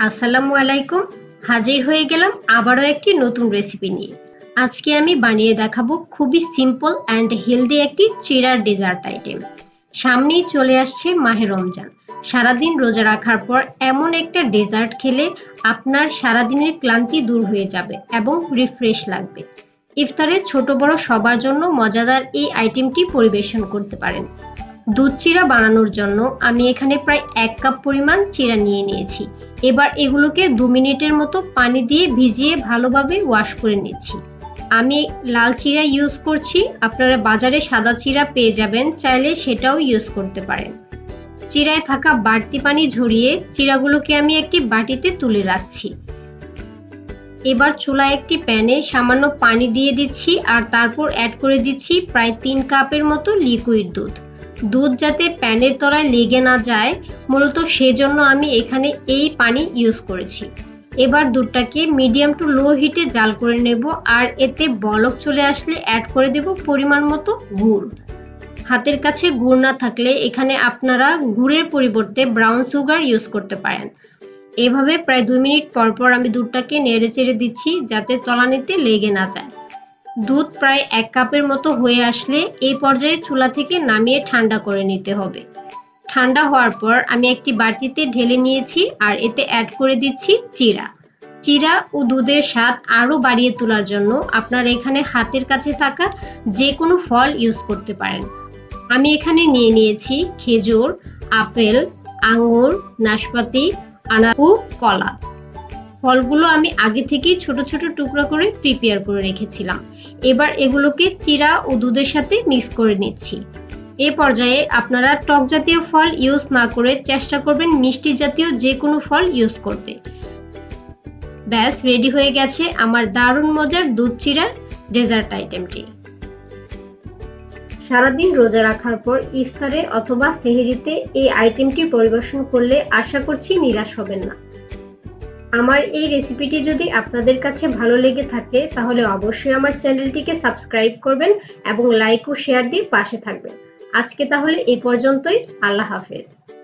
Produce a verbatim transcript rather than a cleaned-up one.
আসসালামু আলাইকুম। হাজির হয়ে গেলাম আবারও একটি নতুন রেসিপি নিয়ে। আজকে আমি বানিয়ে দেখাবো খুবই সিম্পল অ্যান্ড হেলদি একটি চিড়ার ডেজার্ট আইটেম। সামনেই চলে আসছে মাহে রমজান। সারাদিন রোজা রাখার পর এমন একটা ডেজার্ট খেলে আপনার সারাদিনের ক্লান্তি দূর হয়ে যাবে এবং রিফ্রেশ লাগবে। ইফতারে ছোট বড় সবার জন্য মজাদার এই আইটেমটি পরিবেশন করতে পারেন। দুধ চিড়া বানানোর জন্য আমি এখানে প্রায় এক কাপ পরিমাণ চিড়া নিয়ে নিয়েছি। এবার এগুলোকে দু মিনিটের মতো পানি দিয়ে ভিজিয়ে ভালোভাবে ওয়াশ করে নিচ্ছি। আমি লাল চিড়া ইউজ করছি, আপনারা বাজারে সাদা চিড়া পেয়ে যাবেন, চাইলে সেটাও ইউজ করতে পারেন। চিড়ায় থাকা বাড়তি পানি ঝরিয়ে চিড়াগুলোকে আমি একটি বাটিতে তুলে রাখছি। এবার চুলায় একটি প্যানে সামান্য পানি দিয়ে দিচ্ছি আর তারপর অ্যাড করে দিচ্ছি প্রায় তিন কাপের মতো লিকুইড দুধ। দুধ যাতে প্যানের তলায় লেগে না যায়, মূলত সেজন্য আমি এখানে এই পানি ইউজ করেছি। এবার দুধটাকে মিডিয়াম টু লো হিটে জাল করে নেব আর এতে বলক চলে আসলে অ্যাড করে দেব পরিমাণ মতো গুড়। হাতের কাছে গুড় না থাকলে এখানে আপনারা গুড়ের পরিবর্তে ব্রাউন সুগার ইউজ করতে পারেন। এভাবে প্রায় দুই মিনিট পর পর আমি দুধটাকে নেড়ে চেড়ে দিচ্ছি যাতে তলানিতে লেগে না যায়। দুধ প্রায় এক কাপের মতো হয়ে আসলে এই পর্যায়ে চুলা থেকে নামিয়ে ঠান্ডা করে নিতে হবে। ঠান্ডা হওয়ার পর আমি একটি বাটিতে ঢেলে নিয়েছি আর এতে অ্যাড করে দিচ্ছি চিড়া। চিড়া ও দুধের স্বাদ আরও বাড়িয়ে তোলার জন্য আপনারা এখানে হাতের কাছে থাকা যে কোনো ফল ইউজ করতে পারেন। আমি এখানে নিয়ে নিয়েছি খেজুর, আপেল, আঙুর, নাশপাতি, আনার ও কলা। ফলগুলো আমি আগে থেকেই ছোট ছোট টুকরা করে প্রিপেয়ার করে রেখেছিলাম। এবার এগুলোকে চিড়া ও দুধের সাথে মিক্স করে নিচ্ছি। এ পর্যায়ে আপনারা টক জাতীয় ফল ইউজ না করে চেষ্টা করবেন মিষ্টি জাতীয় যে কোনো ফল ইউজ করতে। ব্যাস রেডি হয়ে গেছে আমার দারুণ মজার দুধ চিড়ার ডেজার্ট আইটেমটি। সারাদিন রোজা রাখার পর ইফতারে অথবা সেহরিতে এই আইটেমটি পরিবেশন করলে আশা করছি নিরাশ হবেন না। আমার এই রেসিপিটি যদি আপনাদের কাছে ভালো লেগে থাকে তাহলে অবশ্যই আমার চ্যানেলটিকে সাবস্ক্রাইব করবেন এবং লাইক ও শেয়ার দিয়ে পাশে থাকবেন। আজকে তাহলে এই পর্যন্তই। আল্লাহ হাফেজ।